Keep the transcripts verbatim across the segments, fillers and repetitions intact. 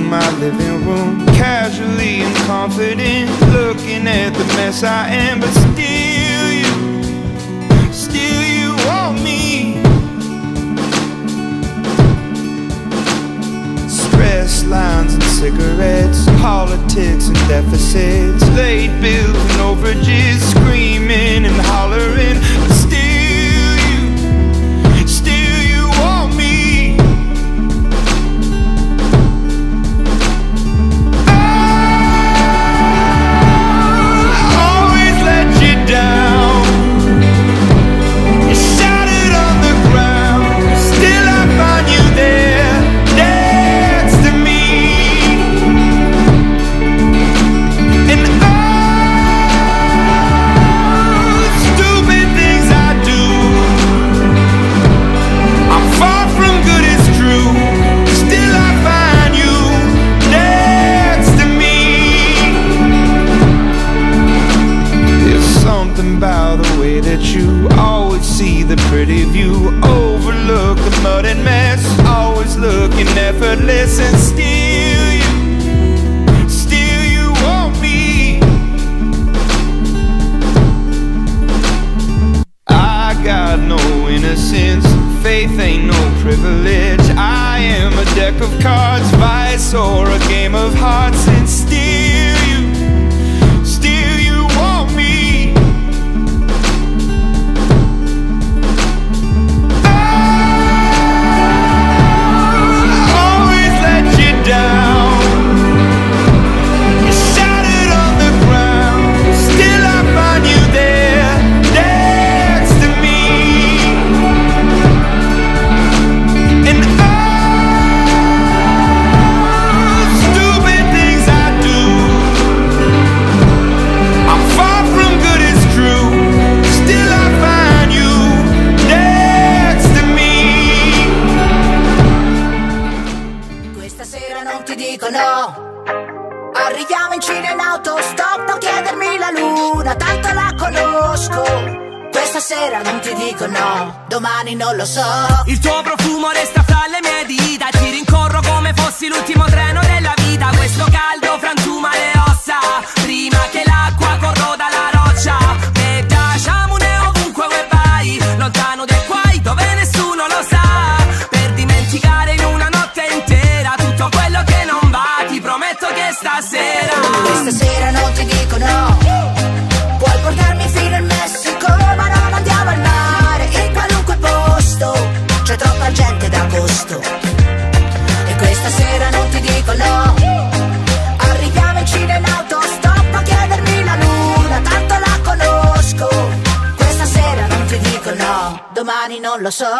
in my living room, casually and confident, looking at the mess I am. But still you, still you want me. Stress lines and cigarettes, politics and deficits, late bills and overages, screaming and hollering. But still you, still you want me. Pretty view, overlook the mud and mess, always looking effortless. And still you, still you want me. I got no innocence, faith ain't no privilege. I am a deck of cards, vice or a game of hearts. And still you, still you want me. Arriviamo in Cina in autostop, non chiedermi la luna, tanto la conosco. Questa sera non ti dico no, domani non lo so. Il tuo profumo resta fra le mie dita, ti rincorro come fossi l'ultimo treno della vita. Questo caldo frantuma le ossa, prima che l'acqua corroda la roccia. E piacciamone ovunque vai, lontano dai guai dove nessuno lo sa. Per dimenticare in una notte intera tutto quello che non va, ti prometto che stasera, questa sera non ti dico no. Puoi portarmi fino al Messico, ma non andiamo al mare. In qualunque posto c'è troppa gente d'agosto. E questa sera non ti dico no. Arriviamo in Cina in autostop a chiedermi la luna, tanto la conosco. Questa sera non ti dico no, domani non lo so.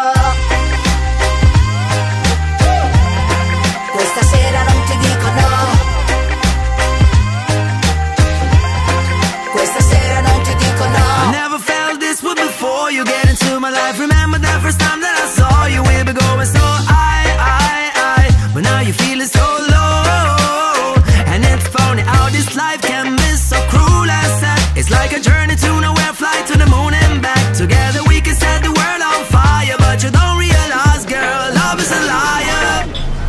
Questa sera non ti dico no. Questa sera non ti dico no. I never felt this way before you get into my life. Remember that first time that I saw you, we were going so high, high, high. But now you're feeling so low. And it's funny how this life can be so cruel and sad. It's like a journey to nowhere, fly to the moon and back. Together we can set the world on fire. But you don't realize, girl, love is a liar.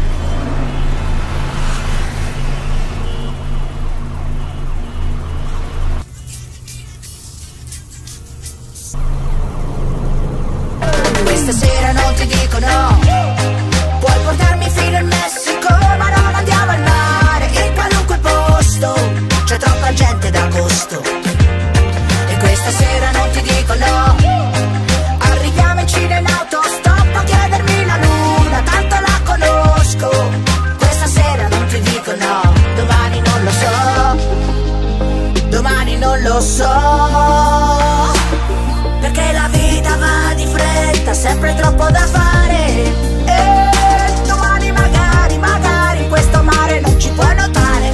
Questa sera non ti dico no. Puoi portarmi fino al Messico, ma non andiamo al mare. In qualunque posto c'è troppa gente d'agosto. E questa sera non ti dico no. Arriviamo in Cina in autostop a chiedermi la luna, tanto la conosco. Questa sera non ti dico no, domani non lo so. Domani non lo so. Perché la vita va di fretta, sempre troppo da fare. E domani magari, magari questo mare non ci puoi notare.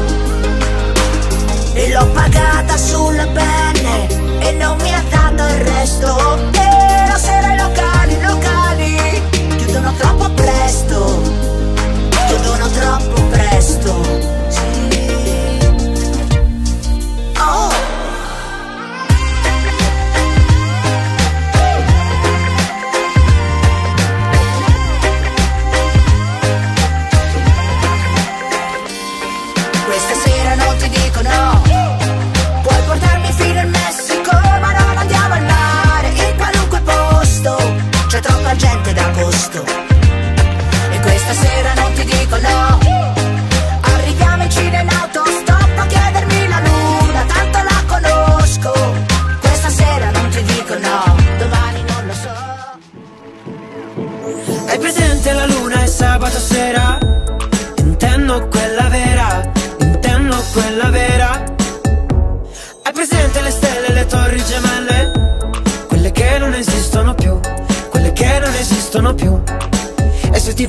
E l'ho pagata sulle penne e non mi ha dato il resto. E la sera i locali, i locali chiudono troppo presto. Chiudono troppo presto. Sì. Oh.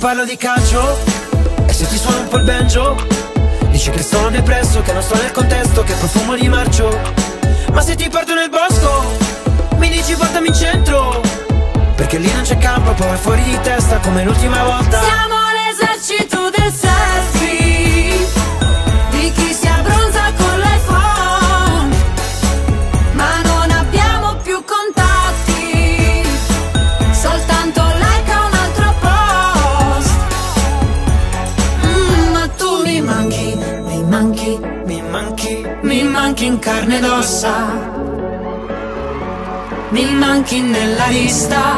parlo di calcio e se ti suono un po' il banjo dici che sono depresso, che non sto nel contesto, che profumo di marcio. Ma se ti porto nel bosco mi dici portami in centro, perché lì non c'è campo, poi vai fuori di testa come l'ultima volta. Siamo l'esercito del selfie, di chi si abbronza con l'iPhone, ma non abbiamo più contatti, soltanto like a un altro post. Mm, ma tu mi manchi, mi manchi, Mi manchi, mi manchi in carne ed ossa, mi manchi nella lista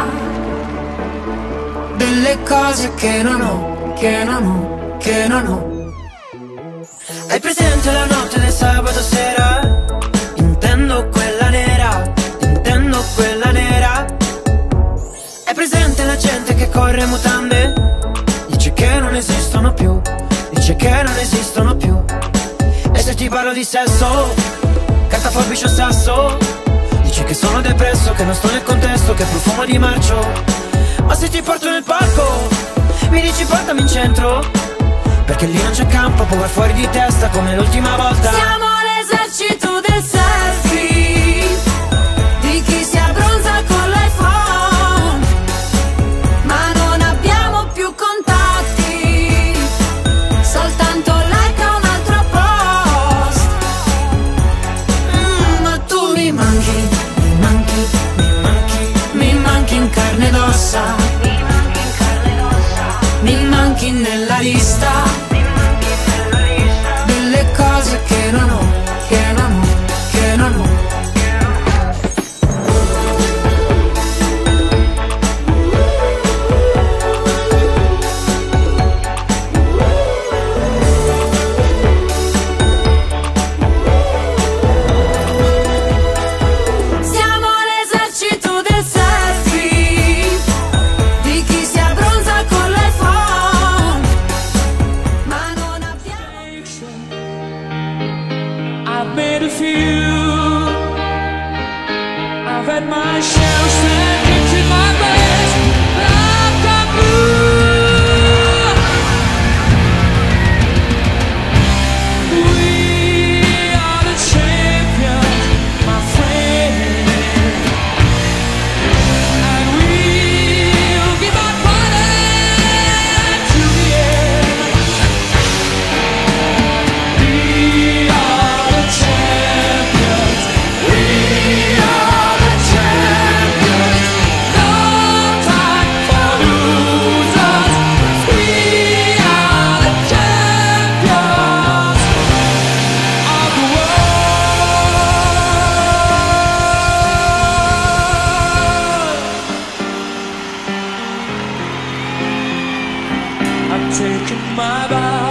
delle cose che non ho, che non ho, che non ho. hai presente la notte del sabato sera? Intendo quella nera, intendo quella nera. Hai presente la gente che corre in mutande? Dice che non esistono più, dice che non esistono più. E se ti parlo di sesso, carta, forbice o sasso, dici che sono depresso, che non sto nel contesto, che profumo di marcio. Ma se ti porto nel parco mi dici portami in centro, perché lì non c'è campo, poi vai fuori di testa come l'ultima volta. Siamo l'esercito del selfie, di chi si abbronza con l'iPhone, ma non abbiamo più contatti, soltanto like a un altro post. Mm, ma tu mi manchi, mi manchi, Mi manchi, mi manchi in carne ed ossa, mi manchi nella lista delle cose che non ho, che non ho, che non ho. Siamo l'esercito del selfie, di chi si abbronza con l'iPhone, ma non abbiamo. I've made a few. I've had my share of sandwich in my best. I've got blue. We are the champions, my friend, and we'll give our party to the end. We are the champions. We are the champions. No time for losers. We are the champions of the world. I've taken my bow.